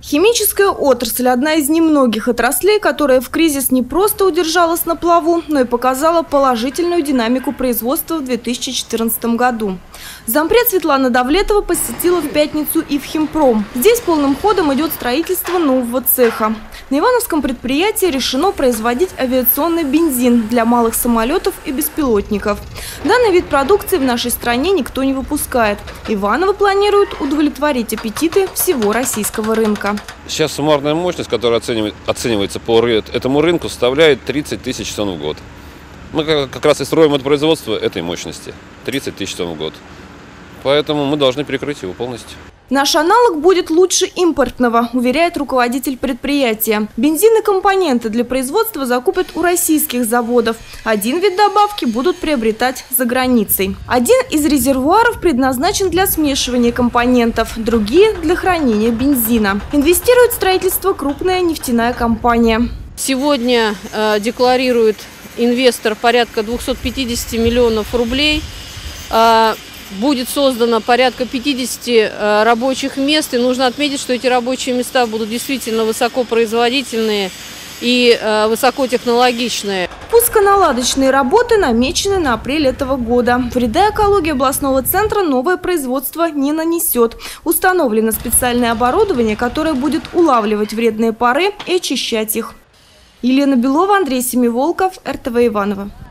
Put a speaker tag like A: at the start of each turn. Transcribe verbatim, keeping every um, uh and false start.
A: Химическая отрасль – одна из немногих отраслей, которая в кризис не просто удержалась на плаву, но и показала положительную динамику производства в две тысячи четырнадцатом году. Зампред Светлана Давлетова посетила в пятницу и в Химпром. Здесь полным ходом идет строительство нового цеха. На ивановском предприятии решено производить авиационный бензин для малых самолетов и беспилотников. Данный вид продукции в нашей стране никто не выпускает. Иваново планирует удовлетворить аппетиты всего российского рынка.
B: Сейчас суммарная мощность, которая оценивается по этому рынку, составляет тридцать тысяч тонн в год. Мы как раз и строим это производство этой мощности – тридцать тысяч тонн в год. Поэтому мы должны перекрыть его полностью.
A: Наш аналог будет лучше импортного, уверяет руководитель предприятия. Бензин и компоненты для производства закупят у российских заводов. Один вид добавки будут приобретать за границей. Один из резервуаров предназначен для смешивания компонентов, другие – для хранения бензина. Инвестирует в строительство крупная нефтяная компания.
C: Сегодня э, декларирует инвестор порядка двухсот пятидесяти миллионов рублей. Э, Будет создано порядка пятидесяти рабочих мест, и нужно отметить, что эти рабочие места будут действительно высокопроизводительные и высокотехнологичные.
A: Пусконаладочные работы намечены на апрель этого года. Вреда экологии областного центра новое производство не нанесет. Установлено специальное оборудование, которое будет улавливать вредные пары и очищать их. Елена Белова, Андрей Семиволков, эр тэ вэ Иваново.